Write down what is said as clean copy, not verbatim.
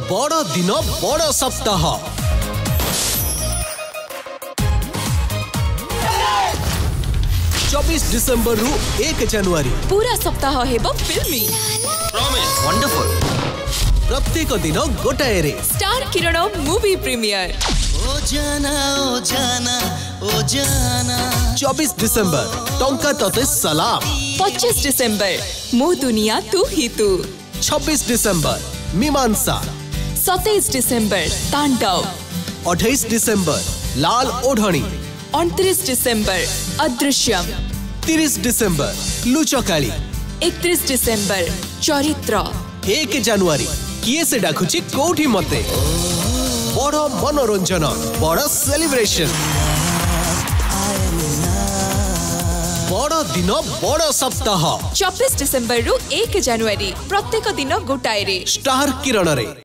बड़ दिन बड़ सप्ताह 24 डिसेंबर रु 1 जनवरी पूरा सप्ताह हेबो फिल्मी प्रॉमिस वंडरफुल प्रत्येक दिन गोटाए रे स्टार किरण मूवी प्रीमियर ओ जाना ओ जाना ओ जाना 24 डिसेंबर टंका तते सलाम 25 डिसेंबर मो दुनिया तू ही तू 26 डिसेंबर मीमांसा 27 डिसेंबर तांडव 28 डिसेंबर लाल ओढ़नी 29 December Adrishyam 30 December Luchkali 31 December Charitra 1 जनवरी किए से डाकुची कोठी मते बड़ मनोरंजन बड़ सेलिब्रेशन बड़ दिन बड़ सप्ताह 24 डिसेंबर रु 1 जनवरी प्रत्येक दिन गोटाए रे स्टार किरण रे।